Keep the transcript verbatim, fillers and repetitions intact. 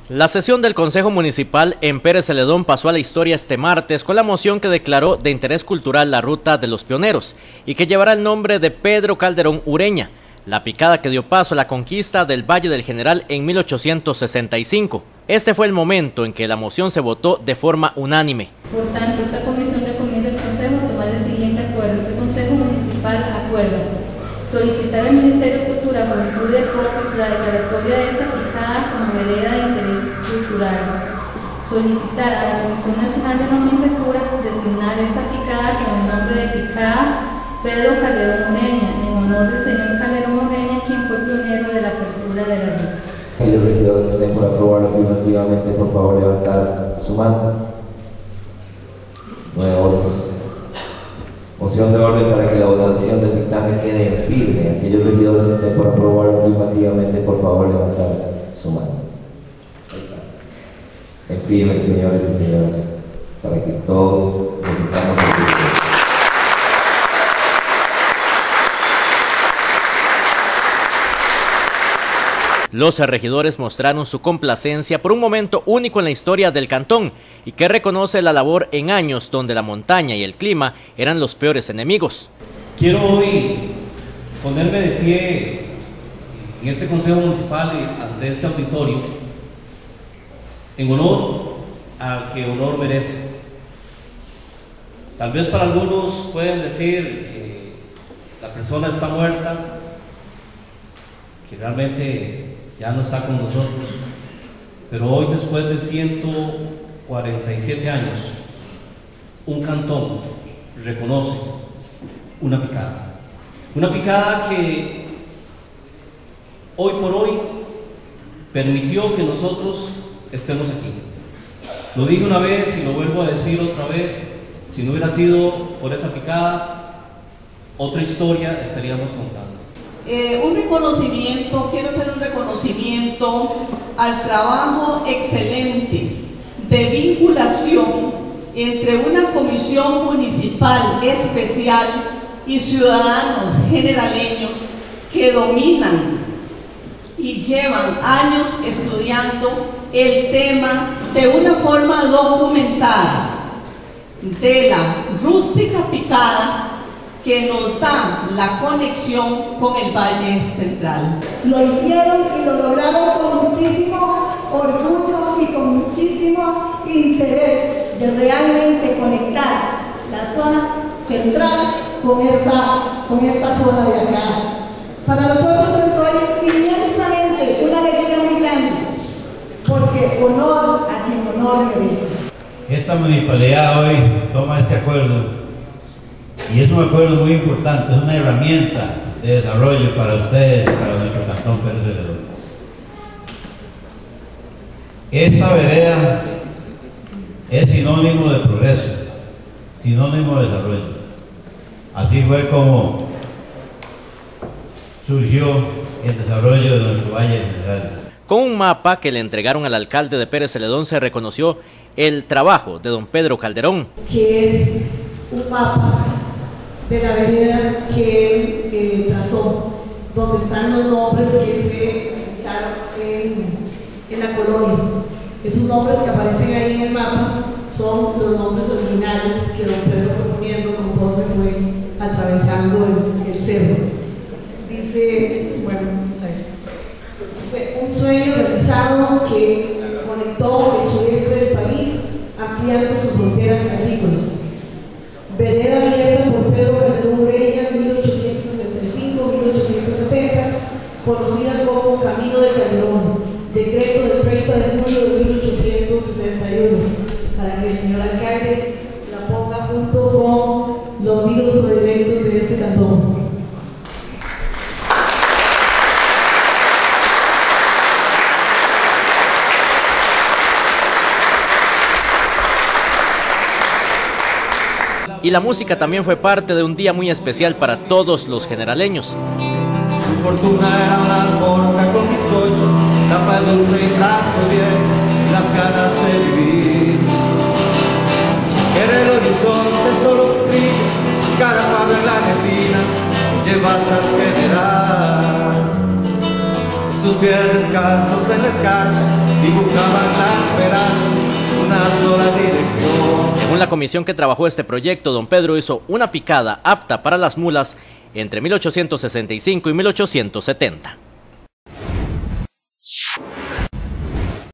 La sesión del Consejo Municipal en Pérez Celedón pasó a la historia este martes con la moción que declaró de interés cultural la Ruta de los Pioneros y que llevará el nombre de Pedro Calderón Ureña, la picada que dio paso a la conquista del Valle del General en mil ochocientos sesenta y cinco. Este fue el momento en que la moción se votó de forma unánime. Por tanto, esta comisión recomienda al Consejo tomar el siguiente acuerdo. Este Consejo Municipal acuerda solicitar al Ministerio de Cultura, Juventud y Deportes la declaratoria de esta picada como vereda de interés cultural. Solicitar a la Comisión Nacional de Nomenclatura designar esta picada con el nombre de picada Pedro Calderón Ureña, en honor del señor Calderón Ureña, quien fue pionero de la apertura de la ruta. Aquellos regidores que estén por aprobarlo afirmativamente, por favor levantar su mano. Nueve votos. Moción de orden para que la votación del dictamen quede firme. Aquellos regidores que estén por aprobarlo afirmativamente, por favor levantar su mano. Ahí está. En firme, señores y señoras, para que todos nos sintamos aquí. Los regidores mostraron su complacencia por un momento único en la historia del cantón y que reconoce la labor en años donde la montaña y el clima eran los peores enemigos. Quiero hoy ponerme de pie en este Consejo Municipal y de este auditorio en honor a que honor merece. Tal vez para algunos pueden decir que la persona está muerta, que realmente ya no está con nosotros, pero hoy, después de ciento cuarenta y siete años, un cantón reconoce una picada, una picada que hoy por hoy permitió que nosotros estemos aquí. Lo dije una vez y lo vuelvo a decir otra vez: si no hubiera sido por esa picada, otra historia estaríamos contando. Eh, un reconocimiento, quiero hacer un reconocimiento al trabajo excelente de vinculación entre una comisión municipal especial y ciudadanos generaleños que dominan y llevan años estudiando el tema de una forma documentada de la rústica picada que nos da la conexión con el Valle Central. Lo hicieron y lo lograron con muchísimo orgullo y con muchísimo interés de realmente conectar la zona central con esta, con esta zona de acá. Para nosotros es hoy inmensamente una alegría muy grande, porque honor a quien honor merece. Esta municipalidad hoy toma este acuerdo y es un acuerdo muy importante, es una herramienta de desarrollo para ustedes, para nuestro cantón Pérez Celedón. Esta vereda es sinónimo de progreso, sinónimo de desarrollo. Así fue como surgió el desarrollo de nuestro Valle General. Con un mapa que le entregaron al alcalde de Pérez Celedón se reconoció el trabajo de don Pedro Calderón. Que es un mapa de la vereda que él eh, trazó, donde están los nombres que se realizaron en, en la colonia. Esos nombres que aparecen ahí en el mapa son los nombres originales que don Pedro fue poniendo conforme fue atravesando el, el cerro. Dice, bueno, vamos a ver. Dice, un sueño realizado que conectó el sureste del país, ampliando sus fronteras agrícolas. Vereda abierta por Pedro Calderón Ureña en mil ochocientos sesenta y cinco a mil ochocientos setenta, conocida como Camino de Calderón, decreto del treinta de julio de mil ochocientos sesenta y uno, para que el señor alcalde la ponga junto con los hilos predilectos de este cantón. Y la música también fue parte de un día muy especial para todos los generaleños. Su fortuna era una alforja con bizcochos, tapa de dulce y trasto bien, y las ganas de vivir. En el horizonte solo un frío, escarapado en la neblina, lleva hasta el general. Sus pies descalzos en la escarcha dibujaban la esperanza, una sola dirección. Según la comisión que trabajó este proyecto, don Pedro hizo una picada apta para las mulas entre mil ochocientos sesenta y cinco y mil ochocientos setenta.